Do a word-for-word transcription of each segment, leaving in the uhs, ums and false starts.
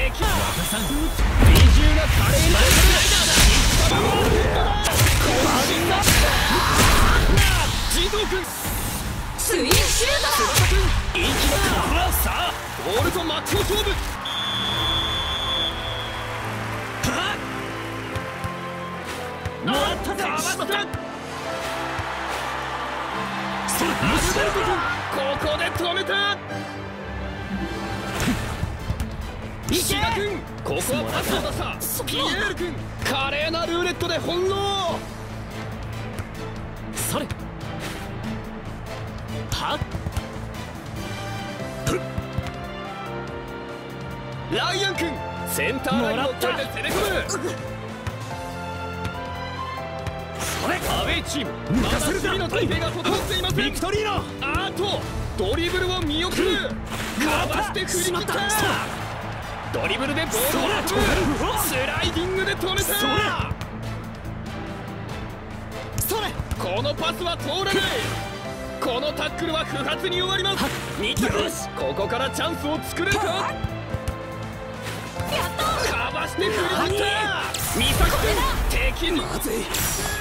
敵若さん美獣が華麗にライダーだ児童君スインシュートだ翼君息のさあボールとマッチの勝負もっとかわしたそれここで止めた石田君ここはパスを出したピエール君華麗なルーレットで翻弄それはっライアン君センターラインを越えて攻め込むそれアウェイチームまだ守備の体勢が整っていませんビクトリーノあとドリブルを見送るかわして振り切ったドリブルでボールを運ぶスライディングで止めたそれこのパスは通らないこのタックルは不発に終わります見たよしここからチャンスを作れるかかわして振り切った美咲君敵にまずい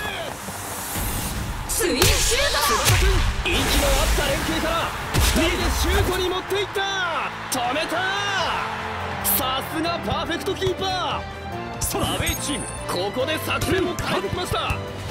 スインシュートだ翼君息の合った連携からふたりでシュートに持っていった止めたさすがパーフェクトキーパーアウェイチームここで作戦を変えてきました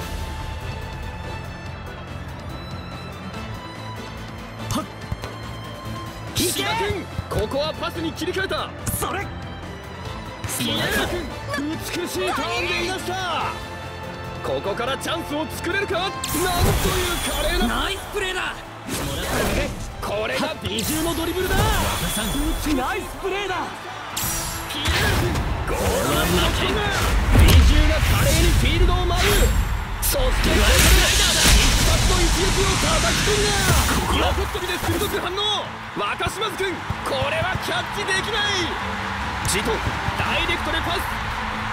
石田君ここはパスに切り替えたそれピエール君美しいターンでいましたここからチャンスを作れるかなんという華麗なナイスプレーだこれが美獣のドリブルだナイスプレーだピエール君ゴールは負け美獣が華麗にフィールドを舞うそしてここで一発の一撃を叩き込んだ横っ飛びで鋭く反応若島津君これはキャッチできない児童君ダイレクトでパス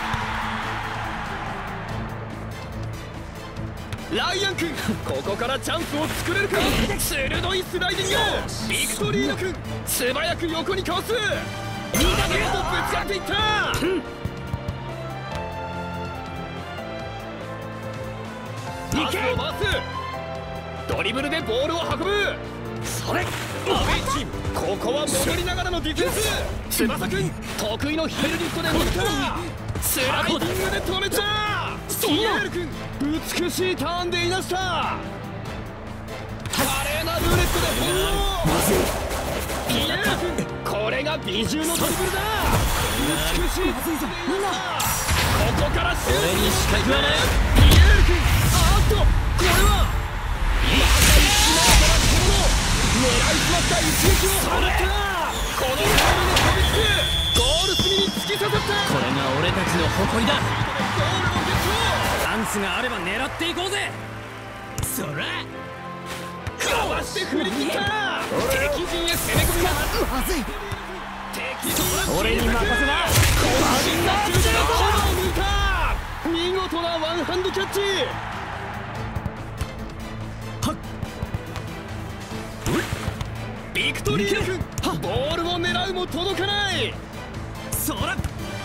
ライアン君ここからチャンスを作れるか鋭いスライディングビクトリーノ君素早く横にかわすにだめとぶつかっていったパスを回すドリブルでボールを運ぶそれアウェイチームここは戻りながらのディフェンス翼君得意のヒールリフトで乗ったスライディングで止めたピエール君美しいターンでいなした華麗なルーレットで翻弄ピエール君これが美獣のドリブルだ美しいここからシュートにしか言わないピエール君あっとこれはまさにスマートなこの狙いすまった一撃を放ったこのタイムで飛びつくゴール隅に突き刺さったこれが俺たちの誇りだチャンスがあれば狙っていこうぜそらかわして振り切った敵陣へ攻め込みますまずい敵俺に任せな渾身なシュートでコーナーを抜いた見事なワンハンドキャッチビクトリー君ボールを狙うも届かないそら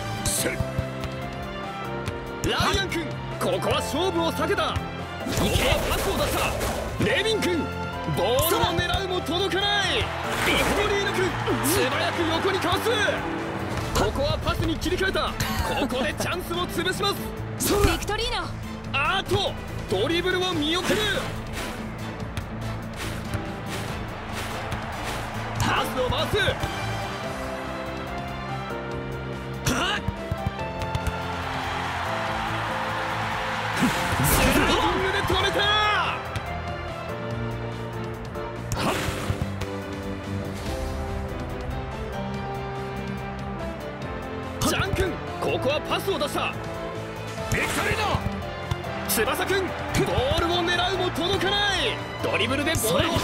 ライアン君ここは勝負を避けたここはパスを出したレビン君ボールを狙うも届かないビクトリーノ君素早く横にかわすここはパスに切り替えたここでチャンスを潰しますビクトリーノあとドリブルを見送るパスを回すスライディングで止めたジャン君ここはパスを出したビクトリーノ翼君ボールを狙うも届かないドリブルでボールを運ぶ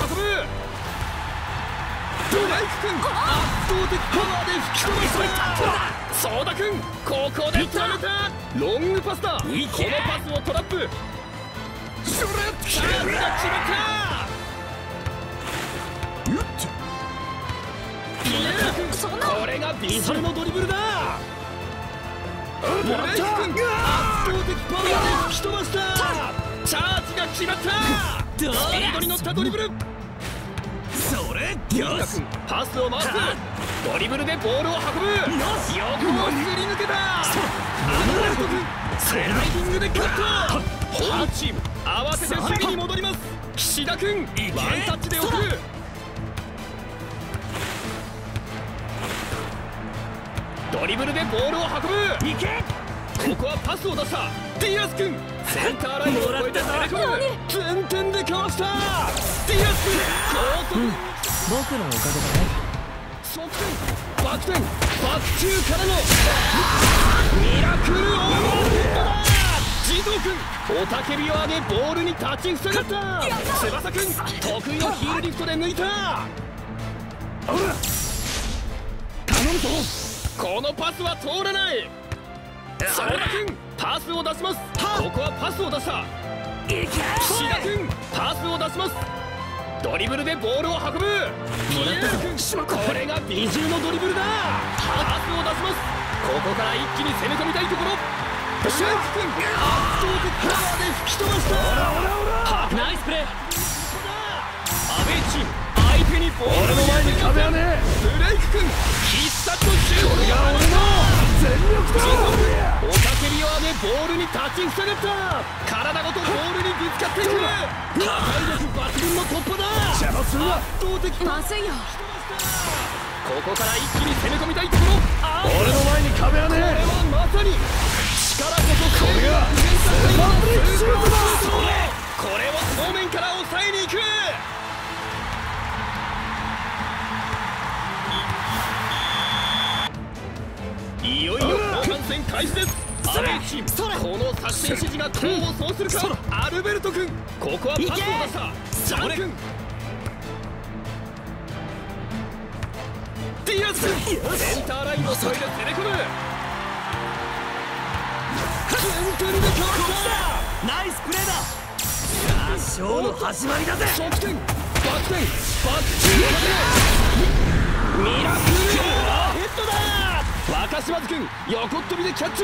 ドライク君圧倒的パワーで吹き飛ばしたソーダ君ここで止めたロングパスだこのパスをトラップシュレッチャンスが決まったピエール君そんなこれがビジュのドリブルだ。ブレイク君、圧倒的パワーで吹き飛ばした。チャージが決まった。スピードに乗ったドリブル。 それよし君、パスを回す。ドリブルでボールを運ぶ。横をすり抜けた。アドラフト君、スライディングでカット。ホームチーム慌てて守備に戻ります。岸田君、ワンタッチで送る。ドリブルでボールを運ぶ。 いけ。 ここはパスを出した。ディアス君、センターラインを越えて攻め込む。前転でかわした。ディアス君、高速、うん、 僕のおかげだね。 側転、バク転、バック中からのミラクルオーバーヘッドだ。児童君、雄たけびを上げボールに立ちふさがった。翼君、得意のヒールリフトで抜いた。頼むぞ。このパスは通らない。相田君、パスを出します。ここはパスを出した。岸田君、パスを出します。ドリブルでボールを運ぶ。比江君、これが美獣のドリブルだ。パスを出します。ここから一気に攻め込みたいところ。シェイク君、圧倒的パワーで吹き飛ばした。 ナイスプレー。 アウェイチーム、相手にボールを前に壁はね。ブレイク君、必殺のシュートが放った。全力だ。雄たけびを上げボールに立ちふさがった。体ごとボールにぶつかっていく。破壊力抜群の突破だ。邪魔するな。圧倒的まずいよ。 ここから一気に攻め込みたいところ。 俺の前に壁はね。 これはまさに力こそこれがスーパーブレイクシュートだ。これを正面から抑えに行く。いよいよ後半戦開始です。アウェイチーム、この作戦指示が功を奏するか。アルベルト君、ここはパスを出した。ジャン君、ディアス君、センターラインを越えて攻め込む。前転でかわした。 ナイスプレーだ。ショーの始まりだぜ。 側転、バック転、バック中ミラクルオーバーヘッドだ。若島津君、横っ飛びでキャッチ。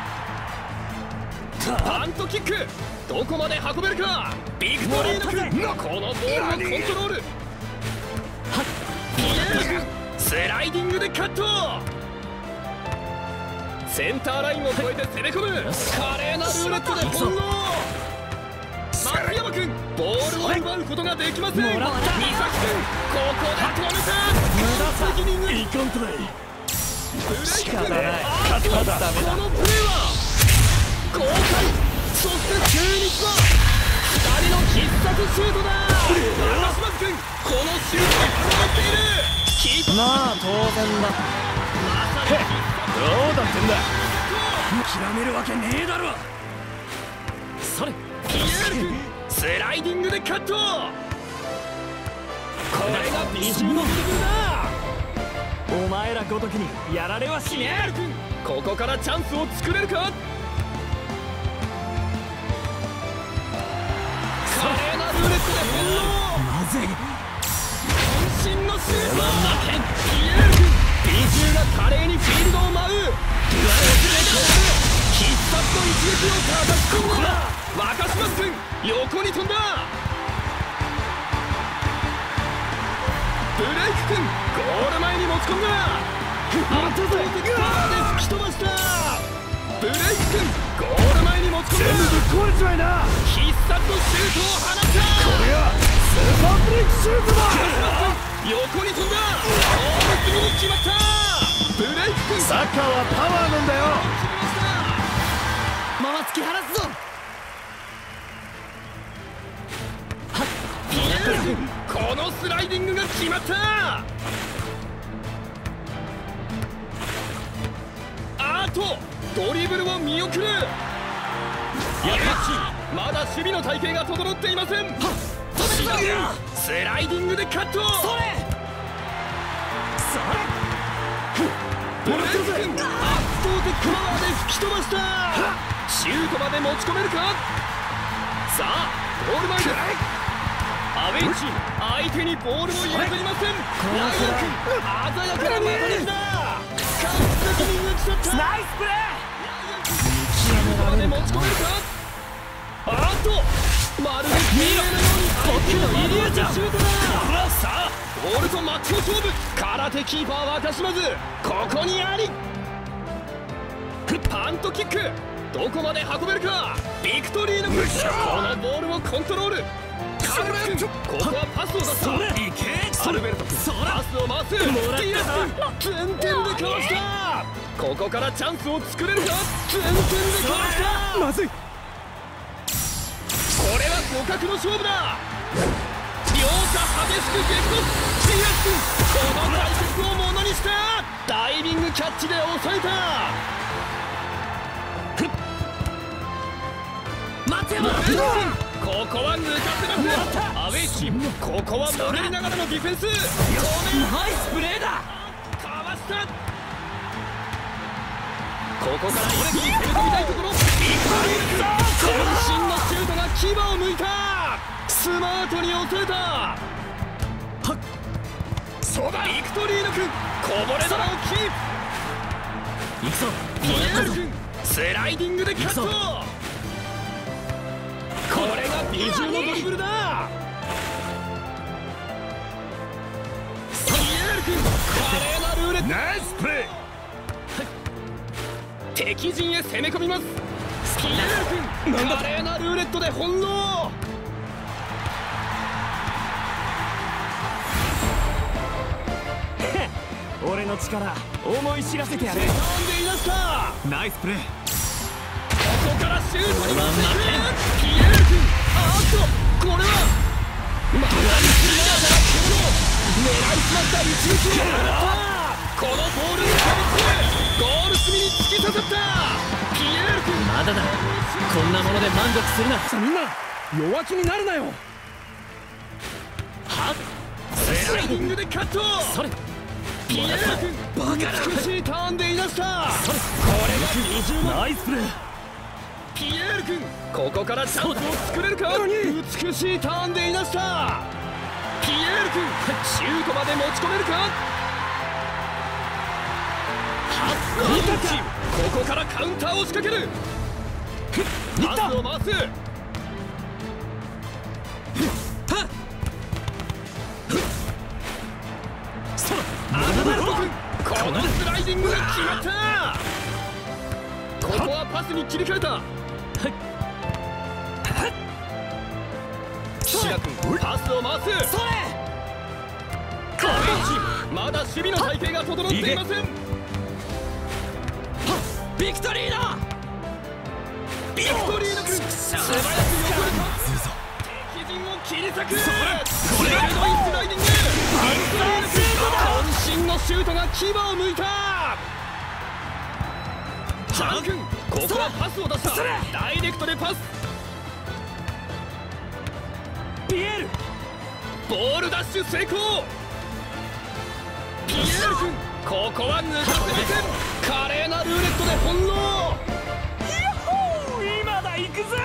パントキック、どこまで運べるか。ビクトリーヌ君、このボールのコントロール。ピエール君、スライディングでカット。センターラインを越えて攻め込む。華麗なルーレットで翻弄。松山君、ボールを奪うことができません。三崎君、ここで止めた。責任がいかんとない。 ブレイク君、あーっとこのプレーは豪快。そして中日はふたりの必殺シュートだ。中島君、このシュートが決まっている。キーパー、 まあ当然だ。 まさにどうだってんだ。諦めるわけねえだろ。それ。 ピエール君、スライディングでカット。これが美獣のドリブルだ。 お前らごときにやられはしねえ。 ここからチャンスを作れるか。華麗なルーレットで翻弄。 まずい。 渾身のシュート。ピエール君、美獣が華麗にフィールドを舞う。必殺の一撃を叩き込んだ。若島君、横に飛んだ。ブレイク君、ゴール前に持ち込んだ。圧倒的パワーで吹き飛ばした。ブレイク君、ゴール前に持ち込んだ。 全部ぶっ壊れちまいな。 必殺のシュートを放った。 これがスーパーブレイクシュートだ。 横に飛んだ。ゴール隅に決まった。ブレイク君、 サッカーはパワーなんだよ。 まま突き放すぞ。 このスライディングが決まった。あとドリブルを見送る。やはりまだ守備の体系が整っていません。スライディングでカット。それそれブレイク君、圧倒的パワーで吹き飛ばした。シュートまで持ち込めるか。さあゴール前です。アアウェイチーム相手にボールを譲りません。ライオン君鮮やかな股抜きだ。完璧に抜き去った。 ナイスプレシュートまで持ち込めるか。あっとまるで見ろ僕のイリュージョンシュートだ。さあボールとマッチの勝負。空手キーパーは若島津ここにあり。パントキックどこまで運べるか。ビクトリーのこのボールをコントロール。カルベル君ここはパスを出した。アルベルト君パスを回す。ディアス君全点でかわした。ここからチャンスを作れるか。全点でかわした。 まずい。 これは互角の勝負だ。両者激しく激突。ディアス君この対決をものにした。ダイビングキャッチで抑えた。 待てよ。 ここは抜かせます。アウェイチームここは守りながらのディフェンス。ナイスプレーだ。 かわした。ここから一気に攻め込みたいところ。渾身のシュートが牙をむいた。スマートに抑えた。はっそうだ。ビクトリーヌ君こぼれ球をキープ。いくぞピエール君スライディングでカット。これが美獣のドリブルだ。ピエール君華麗なルーレット。 ナイスプレー。敵陣へ攻め込みます。ピエール君華麗なルーレットで翻弄。 俺の力思い知らせてやる。 セカンでいなした。 ナイスプレー。 ここからシュートに持っていく。ピエール君あーっとこれはまたスリーだから狙いすまった一撃を放った。このボールにかみつくゴール隅に突き刺さった。ピエール君まだだ。こんなもので満足するな。さあみんな弱気になるなよ。 はっスライディングでカット。 それピエール君バカ美しいターンでいなした。これがにじゅうナイスプレー。 ピエール君ここからチャンスを作れるか。美しいターンでいなした。ピエール君シュートまで持ち込めるか。ハッチームここからカウンターを仕掛ける。パスを回す。アルベルト君このスライディングが決まった。ここはパスに切り替えた。シラ君パスを回す。それアウェイチームまだ守備の体系が整っていません。ビクトリーだ。ビクトリーの君素早く横へか敵陣を切り裂く。鋭いスライディング。渾身のシュートが牙をむいた。ジャン君ここはパスを出した。ダイレクトでパス。ピエールボールダッシュ成功。ピエール君ここは抜かせません。華麗なルーレットで翻弄。 ヤッホー今だ行くぜ。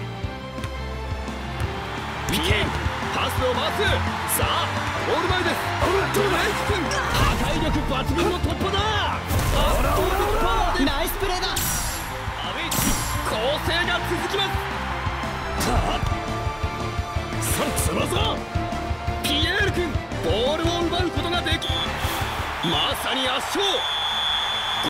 ピエールパスを回す。さあゴール前です。ドライク君破壊力抜群の突破だ。圧倒的パワーでナイスプレーだ。 アウェイチ攻勢が続きます。さあつまぞ。ピエール君ボールを奪うことができまさに圧勝。